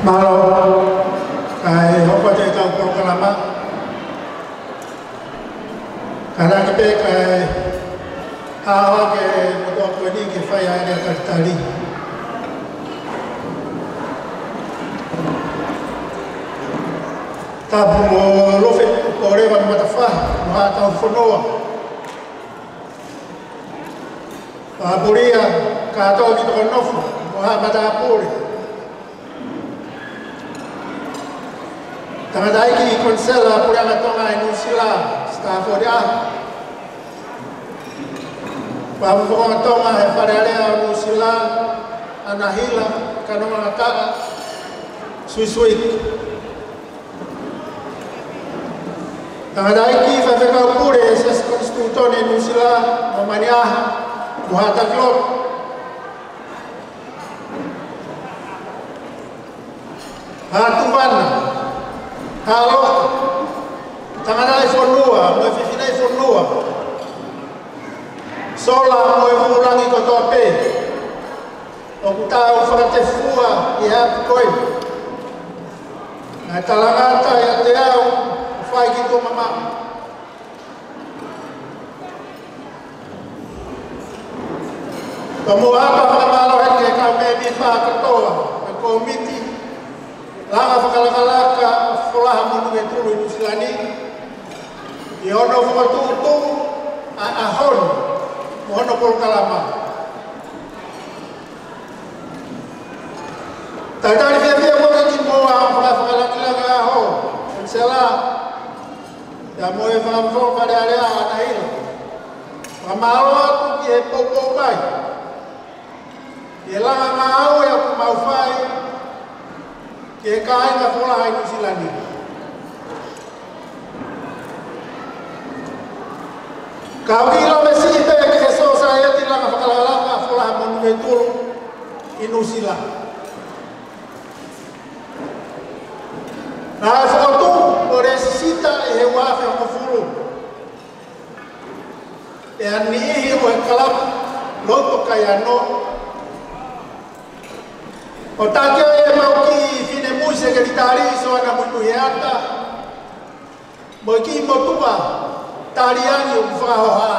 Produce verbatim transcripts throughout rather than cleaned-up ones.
Malo kai hoko te tau proklama kana ke pe kai hawa ke moto ko ni ke fai ai ka tali ta mo lo fe ko re va mata fa ma ta fonoa a buria ka to ki to nofu ha mata puri Tangata iki konsela pura ngatonga inusila stafo dia. Pamu ko ngatonga he paralea inusila anahila kanu ngaka suisui. Tangata iki fa fa pure ses konstitutone inusila mamania buhata klot. Hatuvana Halo, tangan iPhone dua, mau Vivi iPhone dua. Sola mau mengurangi kotor P. Aku tahu fakta fua, ya koi. Nah, talangata ya tahu, fai gitu mama. Kamu apa kalau hanya kami bisa ketua komiti. Langa fakalakalaka fulaha munu etulu inusilani iono fukatutu ahon mohono pol kalama tatari via via mo ki mo fa fakalakalaka aho sela ya mo e fam fo pada area anail mamalo tu ki e popo bai elanga mau ya mau fai ke kai na fola hai silani kau kilo mesi pe ke so saya tilang fakala ka fola mon betul inusila na foto por esita e wa fe ko fulu e ani hi ko kala loto kaya no otakio e mau ki fine muse ke ditari so ana muito yata mo ki motua tariani u fahoha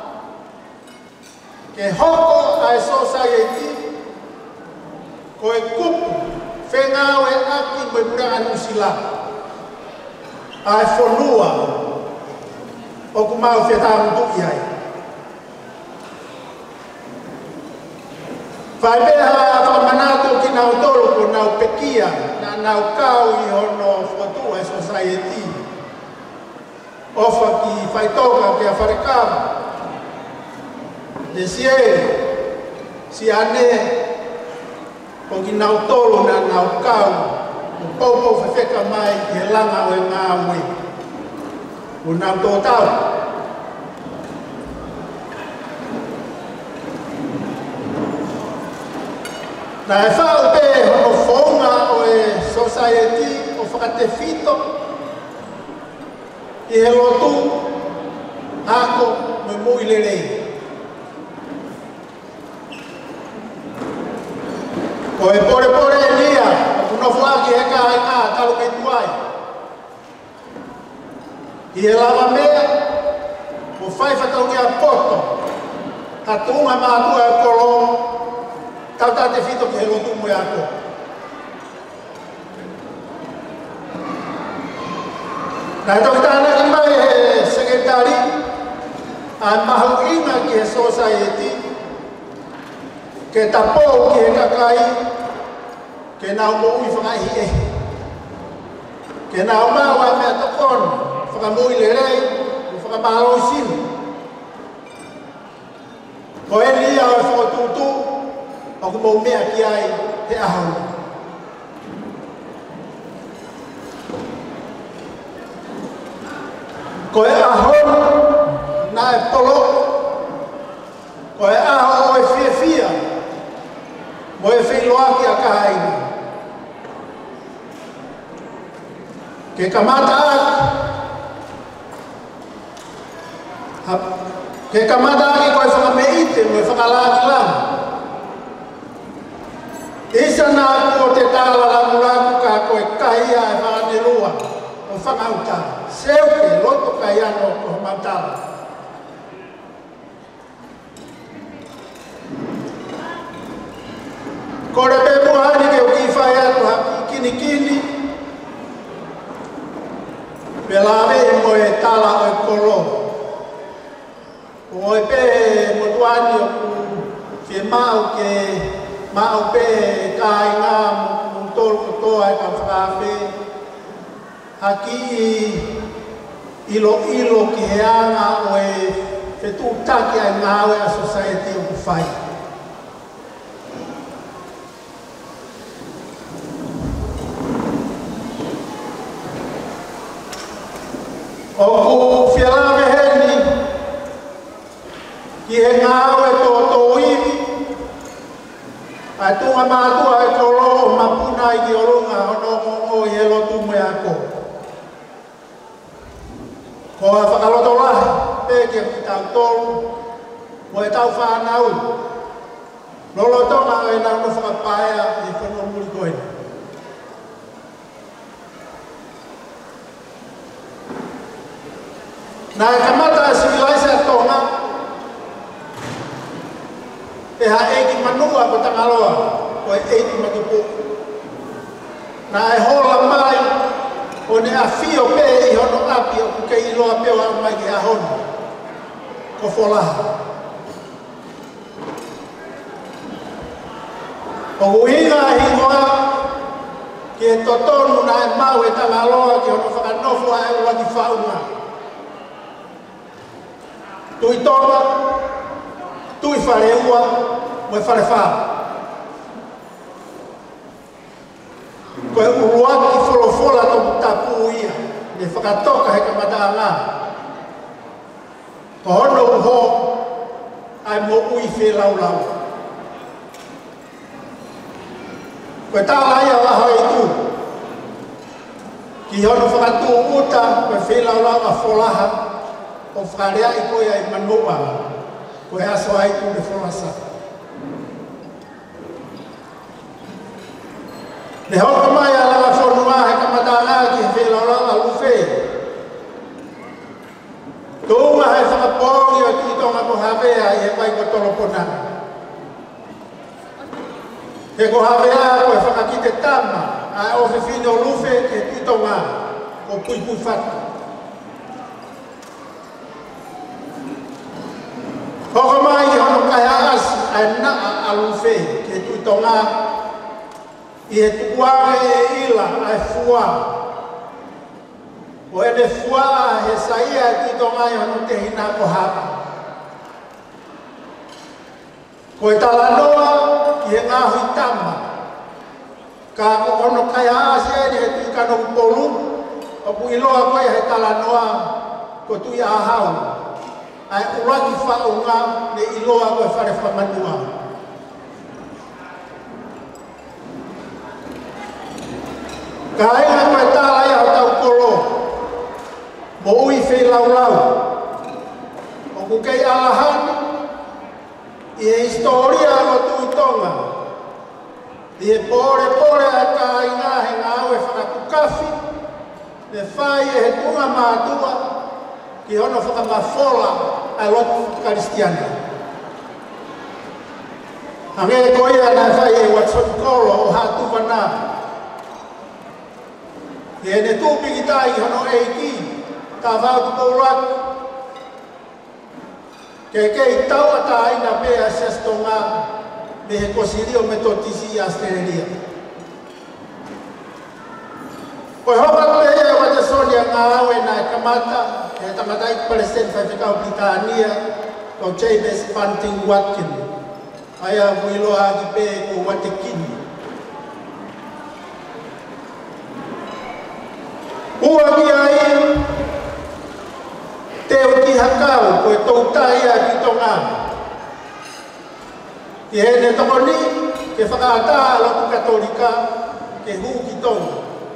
ke hoko a society ko e kupu fenga we aki mo pura anusila a fonua o kuma feta muito yai vai ver a manato que não tolo por não pequia na não cau e ono foto a society ofa que vai tocar que a farecar desie si ane o que não tolo na não cau o povo fica mais que langa o ngawe o não total na e whao pe hono whaunga o e society o whakatewhito i he lotu hako me mui lerei. Ko e pore pore e lia, o kuno whaaki he ka he ka talu me tuai. I he lava mea, o whai whakau ngea poto, ha tunga mātua e kolongo, tau tā te whito ki he lotu mo e ako. Nā e toki tāna ki mai he sekretari, a mahu inga ki he society, ke tapou ki he kakai, ke nau mo ui whangai e. Ke nau maua mea tokon, whakamui le rei, whakamalo i sinu. Ko e lia o e whakatutu, o ku mau mea ki ai he ahau. Ko e ahau na e polo, ko e ahau o e fia fia, mo e whiloaki a kahaini. Ke kamata aki, ke kamata aki ko e whakameite, mo e whakalaki lang. Isa na ako te tala lamu lamu whangauta. Seu ke loto kai ano ko mautala. Kore pe muhani ke uki whai atu haki kini kini. Pelawe mo e tala o e kolo. O e pe motuani o ku ke mau ke mau pe kai ngā muntol kutoa e ka whakawe. Haki ilo ilo ki he anga o e whetu taki ai ngāwe a society o ku whai. O ku whialawe heni ki he ngāwe tō tō iwi ai tunga mātua e koro o mapuna i ki orunga hono o i he lotu mui ako. Ko a whakaloto lahi pēkia ki tau tōru mo e tau whanau. Lolo tonga e nau no whakapaea i whanau muri koina. Nā e kamata e sivilaisa tonga, e ha eiki manua ko tangaloa, ko e eiki matupu. Nā e hola mai, o ne a fio pe i hono api o kuke i loa peo au mai ki a hono, ko wholaha. O uhinga hi ngoa, ki e totonu nā e mau e tangaloa ki hono whakanofo a e ua ki whaunga. Tui tonga, tui whare ua, mo e whare wha. Ko e uruaki wholofola tō tapu ia, me whakatoka he kamata ngā. Ko hono uho, ai mo ui whi lau lau. Ko e tāla ia waho i tū. Ki hono whakatu uta, ko e whi lau lau a wholaha, o whakarea i koe ai manua, ko e aso ai tu me wholasa. Ne hoko mai a langa whonua he kamata ngā ki he whelaulau a luwhe. Tūma he whakapongi o ki tonga ko hawea i he mai ko tolopona. He ko hawea ko e whakakite tama, a ofe whino luwhe ke ki tonga ko pui pui whatu. Hoko mai i hono kai aas ai naa aluwhe ke tui tonga i he tukuare e ila ai fua. O ene fua he saia e tui tonga i hono te hina ko hapa. Ko e talanoa ki he ngahui tama. Ka ko hono kai aas e he tui kano polu o ku iloa koe he talanoa ko tui ahau. Ai uraki whaunga ne iloa koe whare whamanua. Ka inga koe tāla ia o tau kolo, mo ui whi lau lau. O ku kei alahani, i e historia o tui tonga. I e pore pore a ka inga he ngā ue whakakukafi, ne whai e he tunga mātua, ki hono whakamafola ai lotu Kristiana. Hange e koia nā whai e Watson Kolo o hātu wana. Ki e ne tūpiki tai hono eiki, ka whautu kourak. Ke kei taua tā aina pēa sestonga me he kosirio metotisi i Australia. Koe hoka koe e wate sonia ngā aue nā e kamata, e tangata i Palestine whai whikau Britania, o James Bunting Watkin. Aia muiloa ki pē ko wate kini. Ua ki ai, te uki hakau, koe tautai a ki tonga. Ki he ne tokoni, ke whakaata loku katolika, ke hu ki tonga.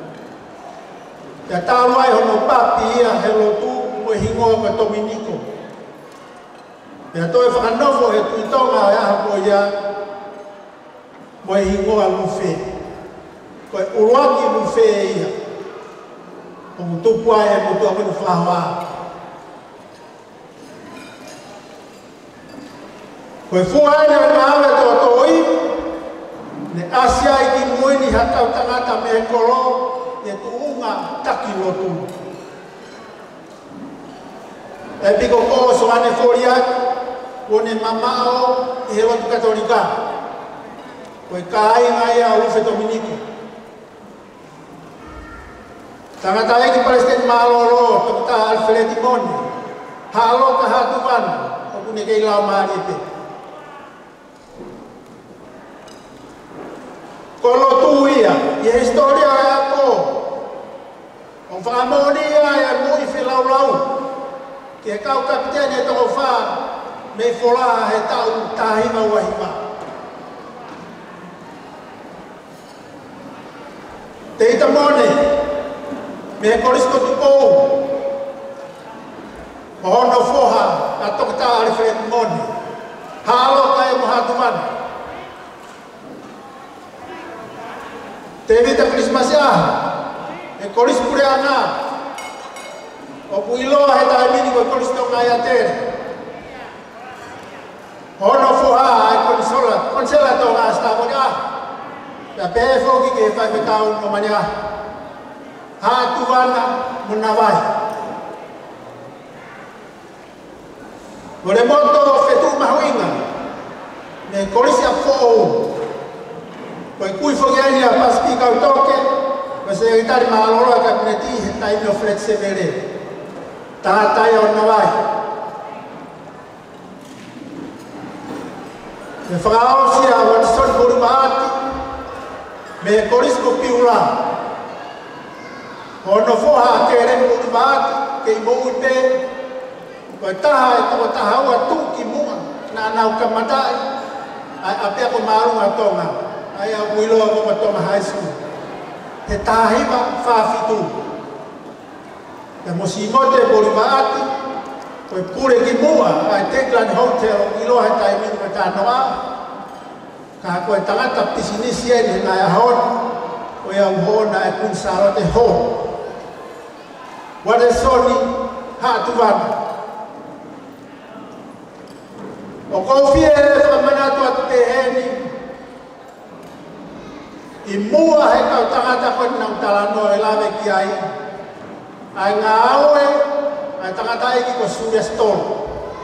Te tāwai hono papi ia he lotu mo hingoa koe Dominiko. Te toi whakanofo he tuitonga e aha ko ia mo e hingoa luwhe. Koe uruaki luwhe ia. o tupu ai e mutu au whahawa. Koe fuai ne mawe tō tōi, ne asia i ki muini hakau tangata me koro, e tuunga taki lotu. E piko ko so ane foriak, kone mamao i he watu katolika. Koe kai ngai a Lufe Dominiko. Tangata e ki Palestine Maloro, tōkita Alfredi Moni, halo ka hatuan, o kune kei lau maari te. Kolo tu ia, i historia e ako, o whaamonia e mui whilau lau, ki e kau kapitene e toko wha, me whola he tau tahima wahima. Te ita mone, me he korisko tupou, o hono whoha, a tokita Alfred Moni, halo ka e mohatumana. Te vita Christmas ya, e koris pure ana, o puiloa he tae mini koe koris tonga ia tere. Hono fuha e konsola, konsela tonga asta monia, ya pehe foki ke fai me tau no mania, ha tuvana muna vai. Kore moto fetu mahuinga, me koris ya fōu, koe kui whakiani a paspi kau toke, koe se itari maaloro a kabineti he taimi o Fred Severe. Tātai o nawai. Me whakaosi a Watson Burumaati, me korisko piura. Hono whoha a kere Burumaati, kei mou te, koe taha e toko taha ua tuki mua, nā nau kamatai, a pia ko marunga tonga. Ai a Muiloa Moma Toma High School. He tāhiwa whawhitu. Te mosimote Bolivaati, koe pure ki mua, ai Techland Hotel o Muiloa he tai minu me tānoa. Ka koe tangata pisinisi e ni nai ahon, koe au hona e kunsarote ho. Wale soni, hātuwana. O kouwhie e whamanatu atu te heni, i mua he kau tangata koe nau talano e lawe ki ai. Ai ngā aue, ai tangata eki ko Surya Stone.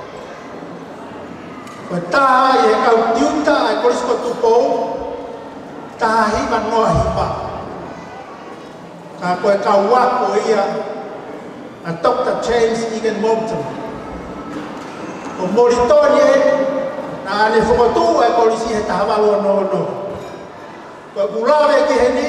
Koe taha i he kau tiuta ai korisko tupou, taha hiwa noa hiwa. Ka koe kau wako ia, a Doctor James Egan Moulton. Ko moritoni e, na ane whakotu ai korisi he taha walua no no. Koe kulawe ki heni,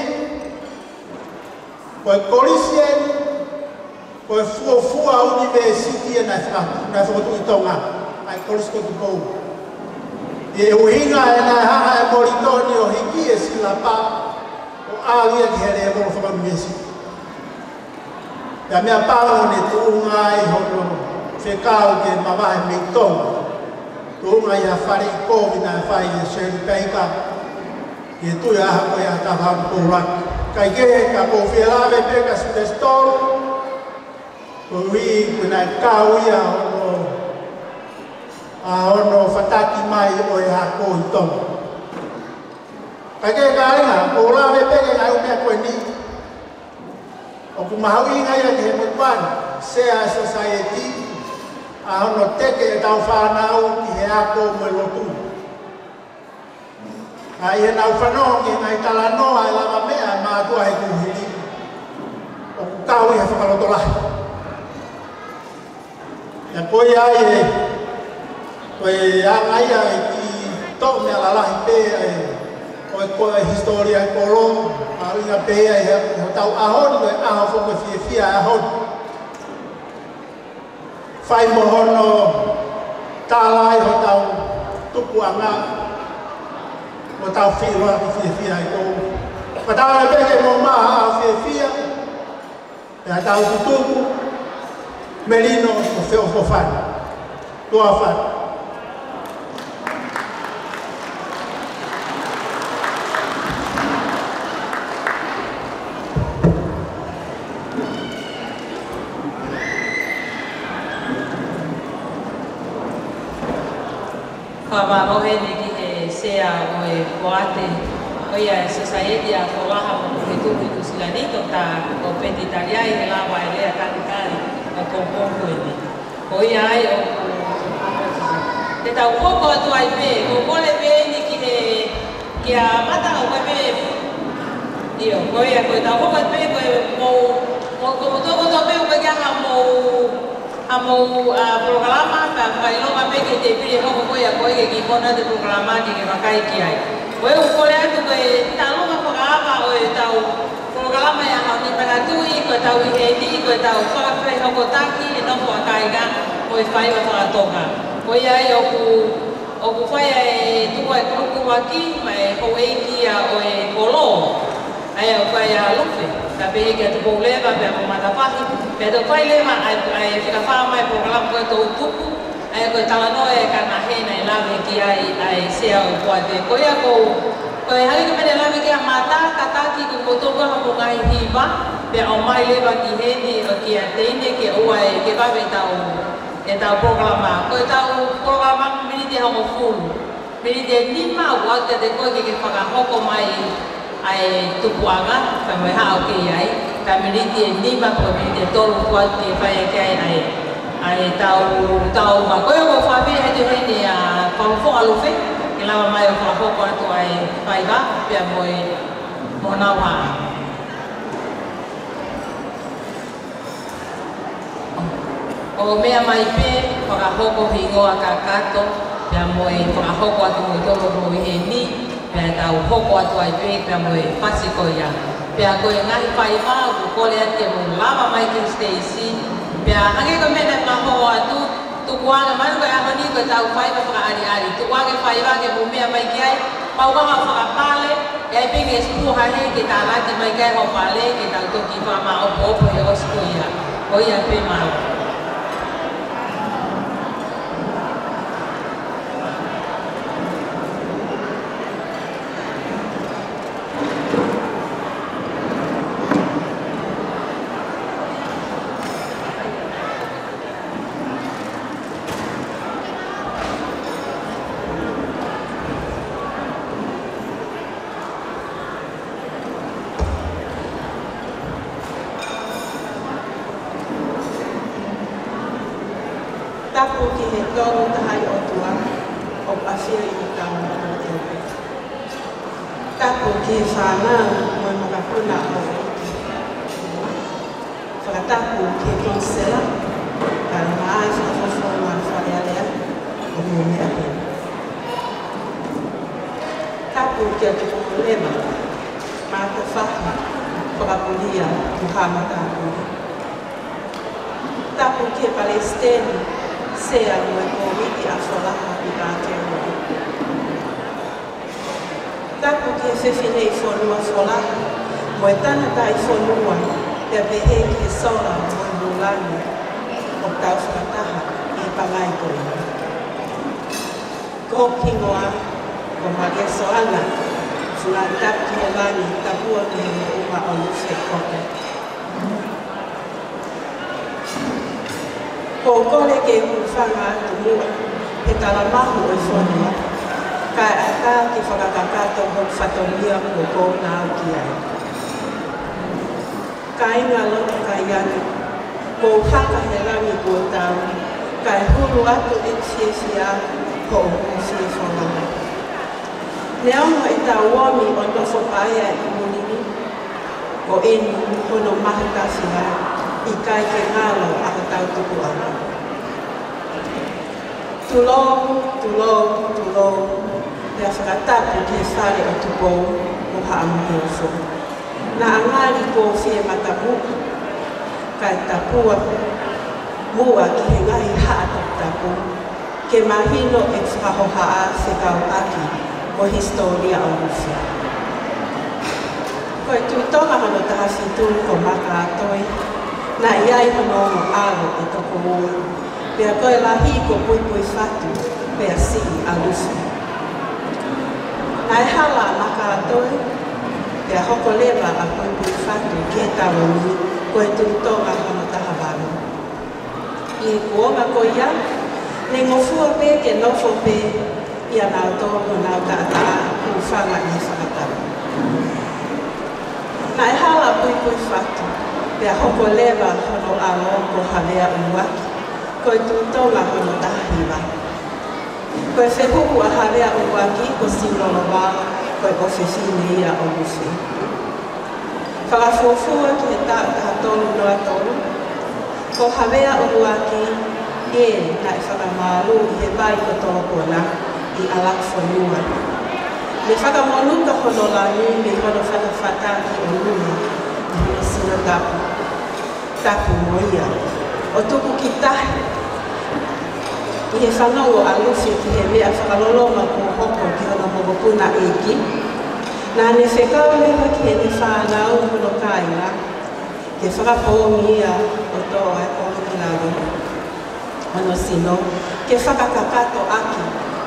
koe korisi e, koe fua fua university e nai whakotu i tonga, ai korisko tu kou. E uhinga e nai hanga e moritoni o hiki e sila pa, o āwia ki here e moro whaka university. Ia mea pāo ne tuunga i hono whekau ke mawahe me tonga. Tuunga i a whare i kōwi nai whai e Shirley Baker, i tui aha koe a ta hau kōraki. Kai ke ka kō whielawe peka Surya Stone, ko hui koe nai kāu ia ono, a ono whataki mai o e ha kō i tonga. Kai ke ka inga, kō lawe peka ngai umea koe ni, o ku mahau inga ia ki he mutuani, Sea Society, a ono teke e tau whanau ki he ako mo e lotu. A i he nau whanau ki ngai talanoa e lama mea e mātua he kuhiri. O ku kau i he whakaloto lahi. Ia koe ai e, koe angai ai ki tō mea lalahi pēa e, koe koe historia e kolo, a ringa pēa e he tau ahoni, koe aho whoko fie fia ahoni. Whai mohono tālai ho tau tupu anga, o tau whiroa ki fia fia i kou. Patau e peke mo maha au fia fia, e tau tutupu, merino o whio ho whai, toa whai. whawalohe ni ki he sea o e koate o ia society a kolaha mo he tuku i Kusilanito ta o Petitaria i he lawa e lea katikari o kōpōku e ni. O ia ai o te tau koko atu ai pē, ko kole pē ni ki he ki a mata o koe pē iyo, ko ia koe tau koko atu pē koe mou ko mo toko tō pē o koe kia ha mou ha mou programa ka whailonga pē ke te piri hoko koe a koe ke ki kona te programa ki ke wakai ki ai. Koe u kole atu koe talonga whakaapa o e tau programa ya hau ni panatui, koe tau i he ni, koe tau whakawhai hoko taki e nopo a kaiga koe whaiwa whakatoka. Ko ia e oku, oku whaia e tukua e kuku waki, ma e kou eiki a o e kolo, ai o whaia lufe. Ka pehe kia tukou lewa, pia ko matapahi, pia tau whai lewa, ai whikawhaa mai program koe tau tuku, ai koe talanoa e kana hena e lawe ki ai, ai sea o kuate. Ko ia kou, ko e hali ka mene lawe kia mata, kataki ku kotoko hako ngai hiva, pia o mai lewa ki heni o ki a teine ke ua e ke wawe tau e tau programa. Ko e tau programa minite hongo fulu. Minite nima waka te koe ke ke whakahoko mai ai tupuanga, ka mai hao ke iai. Ka minite nima ko minite tolu kua ke whaia ke ai ai ai tau tau ma. Ko e o whawe he te hene a whakafo alufe, ke lawa mai o whakahoko atu ai whaiva, pia moe mo nawa. O mea mai pē, whakahoko hingoa ka kato, pia moe whakahoko atu mo i toro mo i he ni, pia tau hoko atu ai pē, pia moe pasiko ia. Pia koe ngahi whai maa, ku kole ati mo lava mai ki Stacy, pia hange koe mena whakahoko atu, tukuanga manu koe ahoni koe tau whai pa whakaari ari, tukuanga whai wake mo mea mai ki ai, paukaha whakapale, e ai pē ke spuha he, ke tā lati mai kai ho pale, ke tau toki whama opo opo he osko ia, o ia pē maa. Tapu ki he tōru tahai o tua, o pawhia i tau o tepe. Tapu ki he whānau mo i makapuna o iti. Whakatapu ki he konsela, kara maai whakafo ngā wharearea o mo mea hena. Tapu ki a tuku lema, mā te whaha, whakapulia, Muhammad Tapu. Tapu ki he Palestini, sea no e komiti a whalaha i Aotearoa. Tapu ki e whewhinei whanua whalaha, mo e tana tai whanua, pia pehe ki e sola mo e mulani o tau whakataha i pangai koe. Ko kingoa, ko mage soanga, fula tapu ki e lani, tapua ki e uma o lufe koke. Ko kore ke uwhanga atu mua, he tala mahu e whanua, ka ata ki whakakakato ho whatoria ko ko nāu ki ai. Ka inga loto ka iana, ko haka he rangi ko tau, ka e hulu atu e whiewhia ho o whie whananga. Ne ongo e tau wami o nofo paia i munini, o eni hono mahata whiai, i kai ke ngalo a ka tau tuku ana. Tulo, tulo, tulo, te a whakatapu ki e whare o tupou o haamuheufu. Na angari ko whie matamu, kai tapua, mua ki he ngahi haata tapu, ke mahino e whahohaa whekau aki o historia o ruwhi. Ko e tuitonga hano taha whitu ko maka atoi, na iai hono o aro e toko ua, pia koe lahi ko pui pui whatu, pia si a ruwhi. Na e hala maka atoi, pia hoko lewa a pui pui whatu ke tawa ni, ko e tuitonga hono taha wano. I e kuonga ko ia, ne ngofua pe ke nofo pe, ia nā tōku nā tātā ku whanga i whakatara. Nā e hala pui pui whatu, pia hoko lewa hono alo ko hawea uwaki, koe tūtonga hono tahiwa. Koe whehuku a hawea uwaki ko silono wala, koe o whewhine ia o uwhi. Whakafuafua ki he tātaha tonu noa tonu, ko hawea uwaki e na e whakamālu i he pai ko tōkona i alakfonua. Me whakamonuka hono la nui me hono whakawhataki o nui i hono sina tapu. Tapu moia. O tuku ki tahi. I he whanau a luwhi ki he mea whakaloloma ko hoko ki hono mokopuna eki. Nā ne whekau lewa ki he ni whanau hono kainga. Ke whakapōmi ia o toa e kono ki laru. Ano sino, ke whakakakato aki.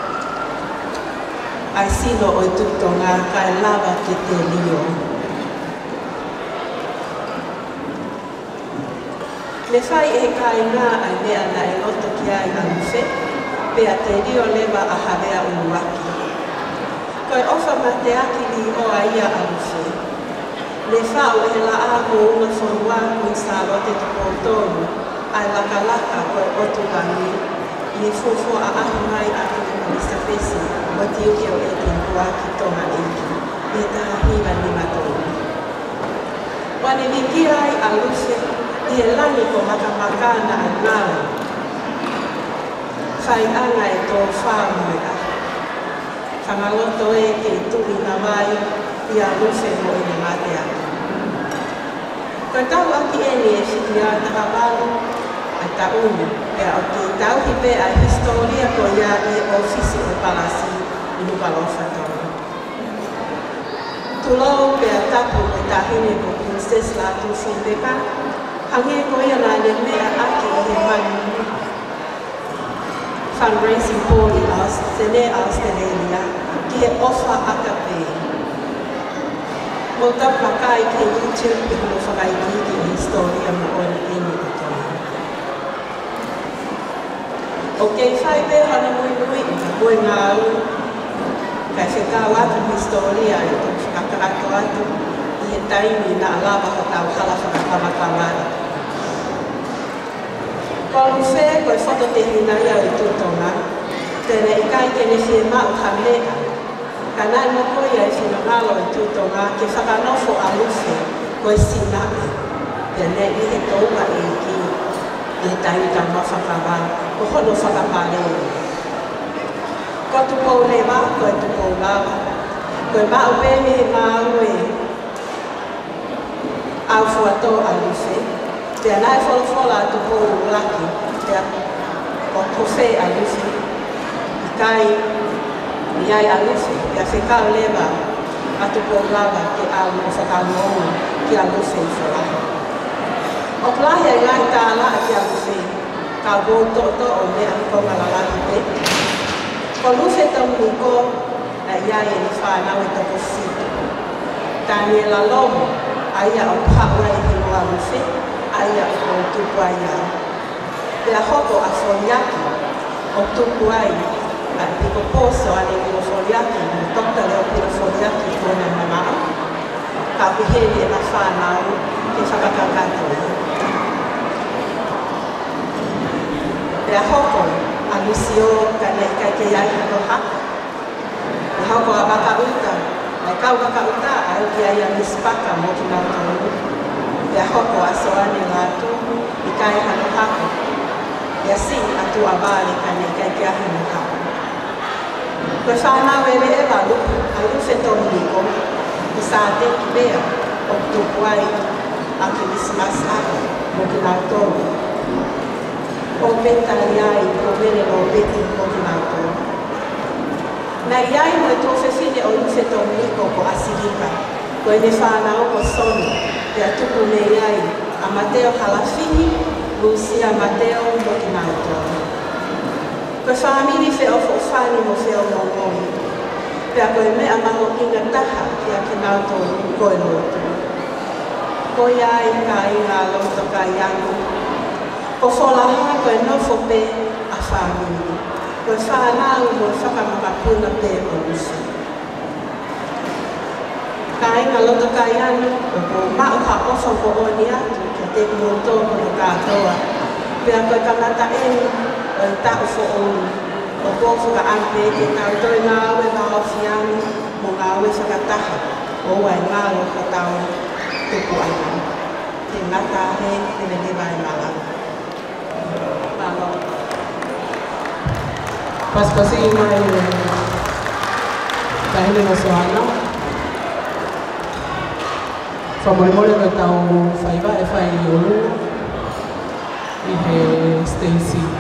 Ai sino o tutonga kai lava ke te lio. Me whai e kai ngā ai mea na e loto ki ai anuwhe, pea te rio lewa a hawea unuaki. Koe ofa ma te aki li o a ia anuwhe. Le whao e la ako una whanua kun sa rote te pōtonu, ai laka laka koe otukangi, i e fufu a ahi mai aki ni sa pesi, o te uke o eke nua ki tonga eke, i e taha hiwa ni matonu. Wane wiki ai a luwhe, i e langi ko makamakana a ngāu. Whai anga e tō whāmoe a. Whangaloto e ke tuhi na mai, i a luwhe mo i ne mate aki. Koe tau aki e ni e whiki a taha walu, a ta unu, e o te tau hipe a historia ko ia i ofisi o palasi i Nupalofa tonu. Tulou pe a tapu o tahine ko Princess Latu Findeka, hange ko ia nā ne mea aki i he manu. Fundraising pōli aus, tene Australia, ki he ofa akape. Mo tau pakai ke YouTube i hono whakaiki ki historia mo ori eni o tonu. O kei whai pe hana mui mui i ka koe ngā u, kai whekau atu historia e tō whakakarato atu i he taimi na alawa ho tau hala whakakamakawana. Kolu whē koe whoto te hinai au i tūtonga, tēne i kai kene whē mau hamea, ka nai moko ia e whinangalo i tūtonga ke whakanofo a luwhe koe sinake, tēne i he tōua e ki i he taimi ka mawhakawa, ko hono whakapareo. Ko tupou lewa, koe tupou lawa, koe mau pēne he mau e au fuato a luwhe, pea nai wholofola a tupou laki, pea o kowhe a luwhe, i kai i ai a luwhe, pea whekau lewa a tupou lawa ke au o whakaluonga ki a luwhe i wholaha. O klahi ai ngai tāla a ki a luwhe, ka wō toto o mea ko malalaki te. Ko luwhe tau muko, na iai e ni whānau e toko whitu. Daniela Lomo, aia o Pāua e he moa luwhe, aia o tupu ai au. Pea hoko a Foriaki, o tupu ai, a piko poso ane i o Foriaki, o Dokta Leo Pira Foriaki tōna mamau, ka pihene e na whānau ke whakakakato. Pea hoko, a Lucio ka nei kai ke iai hako haka. E hoko a baka uta, e kau baka uta a uki ai a mispaka mo ki nau tonu. Pea hoko a soane lātu, i kai hano hako. Ia si atu a vāle ka nei kai ke ahi mo hako. Koe whānau e le e walu, a luwhe tonu niko, i sā te ki bea, o tupu ai, a ki mismas aki, mo ki nau tonu. O beta iai, o vere o beti o ki nau tonu. Na iai mo e tō whewhine o luwhe tonu niko ko asirika, ko e ne whānau ko sonu, te atuku ne iai, a Mateo Halafini, Lucia Mateo mo ki nau tonu. Koe whaamini wheo fo whani mo wheo mo ngoi, pea koe mea maho inga taha ki a ki nau tonu koe lotu. Ko iai ka inga loto ka iangu, ko wholaha koe nofo pe a whaamini. Koe whanau mo whakamakapuna pe o nusa. Ka inga loto kai anu, ko mao ka ofa ko o ni atu, ka te kumoto ko no kātoa. Pea koe kamata e, o i tau fo o o kōwhu ka ampe ke tau toi ngā awe ngā awhiani, mo ngā awe whakataha, o wai ngā o ka tau tuku ana. Te ngata he, te me lewa e ngā ana. Malo. Paspasi mai tahile no soana. Whamoremore no tau whaiva e whai olu i he Stacy.